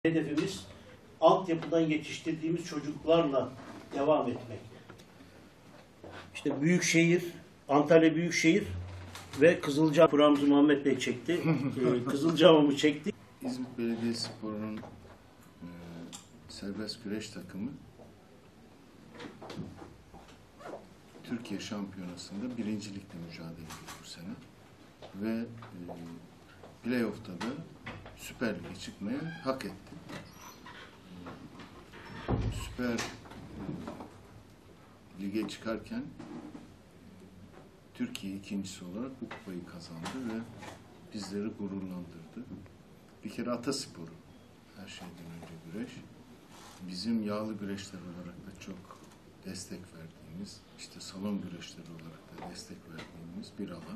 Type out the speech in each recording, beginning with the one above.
Hedefimiz altyapıdan yetiştirdiğimiz çocuklarla devam etmek. İşte Büyükşehir, Antalya Büyükşehir ve Kızılcahamam programımızı Muhammed Bey çekti. Kızılcahamam'ı çekti. İzmit Belediyespor'un serbest güreş takımı Türkiye Şampiyonası'nda birincilikle mücadele ediyor bu sene. Ve playoff'ta da Süper Lig'e çıkmaya hak etti. Süper Lig'e çıkarken Türkiye ikincisi olarak bu kupayı kazandı ve bizleri gururlandırdı. Bir kere atasporu, her şeyden önce güreş. Bizim yağlı güreşler olarak da çok destek verdiğimiz, işte salon güreşleri olarak da destek verdiğimiz bir alan.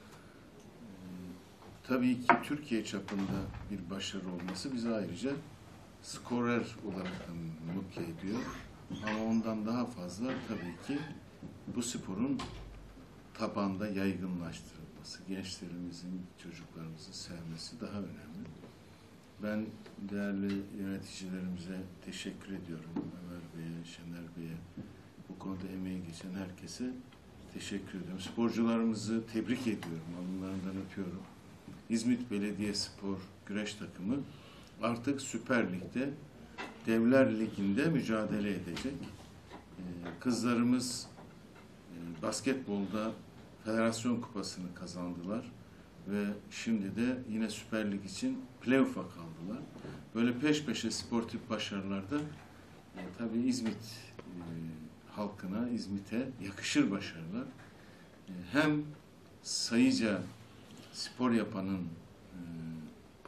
Tabii ki Türkiye çapında bir başarı olması bizi ayrıca skorer olarak da mutlu ediyor. Ama ondan daha fazla tabii ki bu sporun tabanda yaygınlaştırılması, gençlerimizin, çocuklarımızın sevmesi daha önemli. Ben değerli yöneticilerimize teşekkür ediyorum. Ömer Bey'e, Şener Bey'e, bu konuda emeği geçen herkese teşekkür ediyorum. Sporcularımızı tebrik ediyorum, alınlarından öpüyorum. İzmit Belediyespor güreş takımı artık Süper Lig'de, Devler Ligi'nde mücadele edecek. Kızlarımız basketbolda Federasyon Kupası'nı kazandılar ve şimdi de yine Süper Lig için playoff'a kaldılar. Böyle peş peşe sportif başarılarda tabii İzmit halkına, İzmit'e yakışır başarılar. Hem sayıca spor yapanın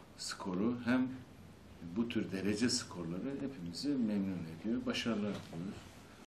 skoru hem bu tür derece skorları hepimizi memnun ediyor. Başarılar diliyoruz.